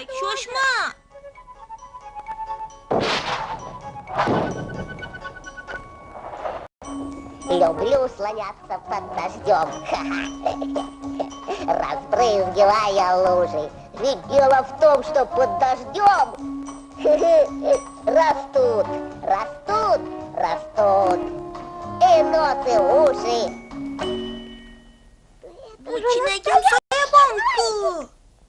kerak. Shoshma. Люблю слоняться под дождем, разбрызгивая лужи. Ведь дело в том, что под дождем растут, растут, растут и нос, и уши. Bu chinakam soyabon-ku.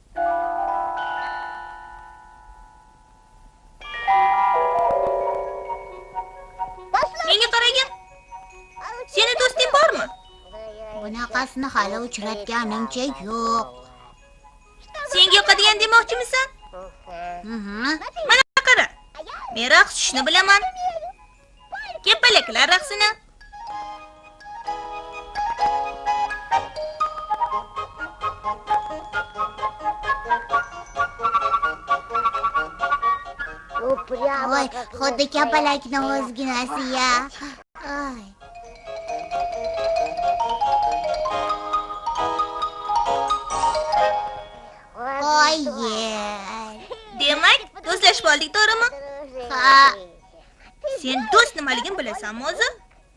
Menga qaragin. Seni do'sting bormi? Bunaqasini hali uchratganimcha yo'q. Senga yoqadigan demoqchimisan? Mana qara. Men raqs tushishni bilaman. Kepalaklar raqsini. Voy, xuddi kapalakni o'zginasi-ya. Ay. Oy. Demak, do'stlashib oldik, to'g'rimi? Ha, Sen do'st nimaligini bilasanmi o'zi?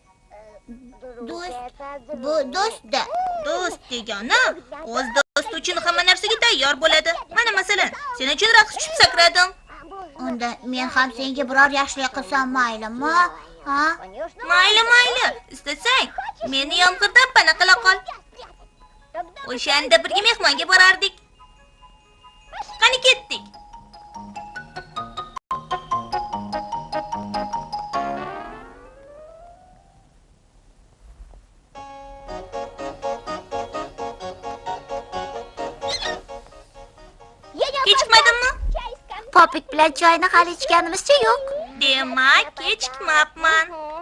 bu do'st-da. Do'st degani o'z do'sti uchun hamma narsaga tayyor bo'ladi. Mana masalan, sen uchun raqs tushib sakradim. Unda men ham senga biror yaxshilik qilsam maylimi? Ha? Mayli, mayli. Istasang, meni yomg'irdan pana qila qol. O'shanda birga mehmonga borardik. Qani ketdik. Kechikmadimmi? Popik bilan choyni hali ichganimizcha yo'q. Demak, kechikmabman.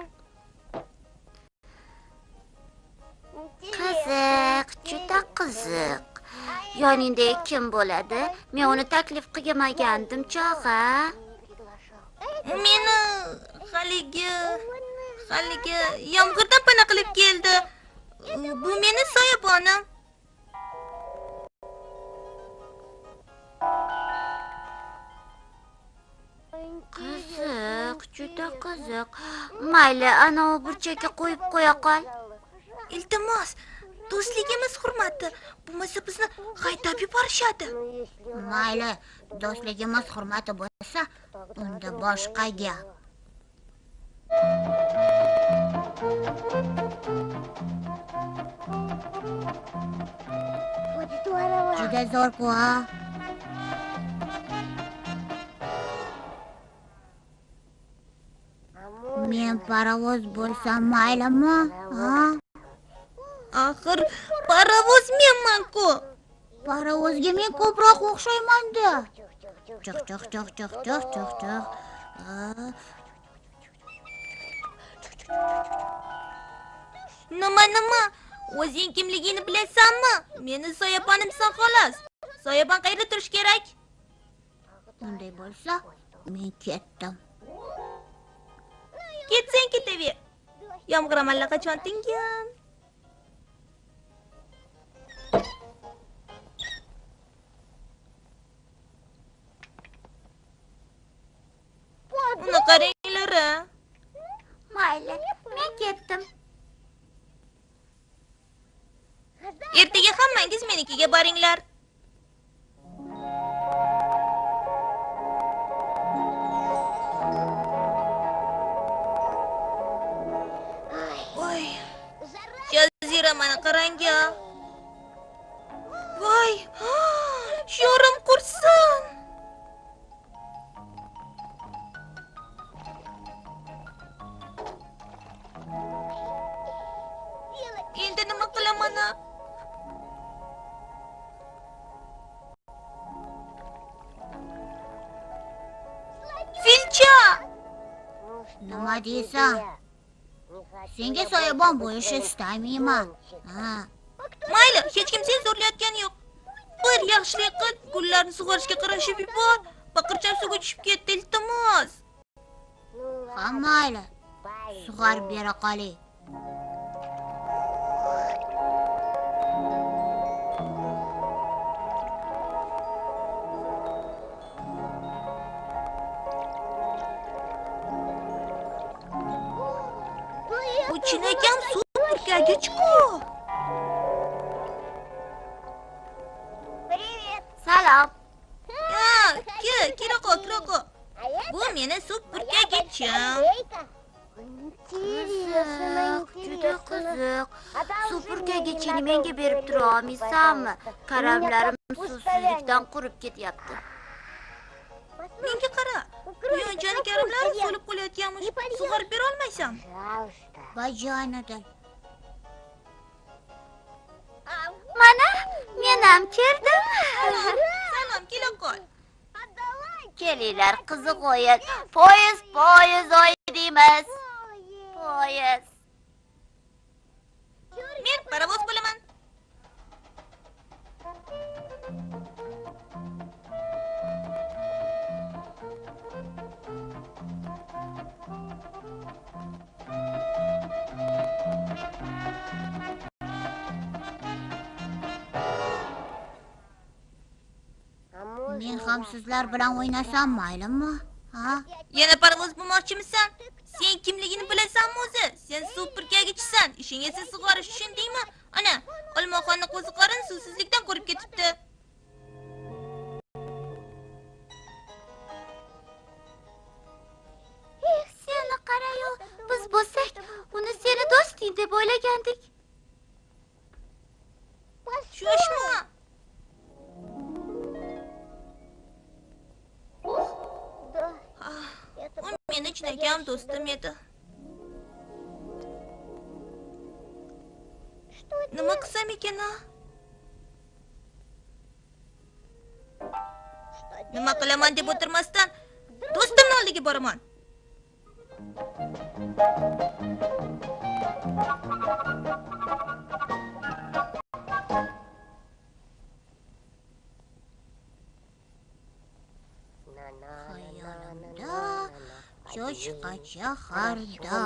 Qiziq, juda qiziq. Yoningda kim bo'ladi? Men uni taklif qilmagandim chog'a. Meni haligi yomg'irdan pana qilib keldi. Bu meni soyabonim. Qiziq, juda qiziq. Mayli, ana u burchakka qo'yib qo'ya qol. Iltimos, do'stligimiz hurmati. Bo'lmasa bizni haydab yuborishadi. Mayli, do'stligimiz hurmati bo'lsa, unda boshqa gap. Juda zo'r-ku, ha? Men parovoz bo'lsam maylimi? Ha? Axir parovoz menman-ku. Parovozga men ko'proq o'xshayman-da. Chiq. Nima? O'zing kimligingni bilasanmi? Meni soyabanimsan xolos. Soyaban qayerda turish kerak? Unday bo'lsa, men ketdim. Ketsang ketaver. Yomg'ir allaqachon tingan. Uni qaranglar. Mayli, men ketdim. Ertaga hammangiz menikiga boringlar. Voy. Jaziramani qarang-a. Voy. Sho'rim qursin. Endi nima qilaman? Filcha! Nima deysan? Senga soyabon bo'lishni istamayman. Ha. Mayli, hech kim seni zo'rlayotgani yo'q. Bir yaxshilik qil, gullarni sug'orishga qarashib yubor. Baqircham suvga tushib ketdi, iltimos. Ha, mayli. Sug'orib bera qoling. chinakam superkaga chiqo. Salom. Kira qo. Bu meni superkagachim. Juda qiziq. Superkagachini menga berib tura olmaysanmi? Karamlarim suvsizlikdan qurib ketyapti. Menga qara. Quyonchani karamlari so'lib qolayotganmish. Sug'orib bera olmaysanmi? Bajonidil. Mana, men ham keldim. Salom, kela qol. Kelinglar, qiziq o'yin. Poyezd o'ynaymiz. Poyezd. Men parovoz bo'laman. Men ham sizlar bilan o'ynasam maylimi? Ha? Yana parovoz bo'lmoqchimisan? Sen kimligini bilasanmi o'zi? Sen superkagichisan. Ishing esa sug'orish, tushundingmi? Ana, olmaxonni qo'ziqorin suvsizlikdan qurib ketibdi. Seni qarayu, biz bo'lsak, uni seni do'sting deb o'ylagandik. Shoshma. U meni chinakam do'stim edi. Nima qilsam ekan? Nima qilaman deb o'tirmasdan do'stimning oldiga boraman. Xayolimda cho'chqa shaharda.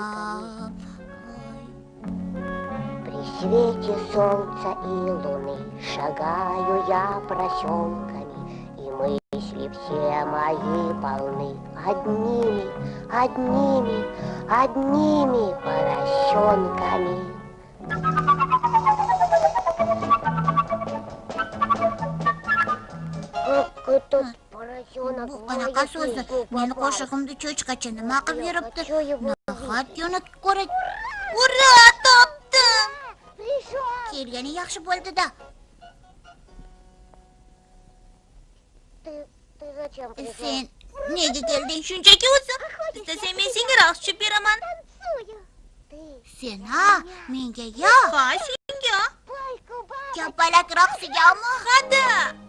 При свете солнца и луны шагаю я проселками, и мысли все мои полны одними поросенками. Как этот поросенок Bu qanaqa so'zi? Meni qo'shig'imda cho'chqacha nima qilib yuribdi? Nahotki uni ko'rib Ura, topdim. kelgani yaxshi bo'ldi-da. Ты зачем пришел? Sen nega kelding? Shunchaki o'zi. Istasang men senga raqs tushib beraman. Sen ha, menga yo'q. Ha, senga. Kapalak raqsigami? Hadi.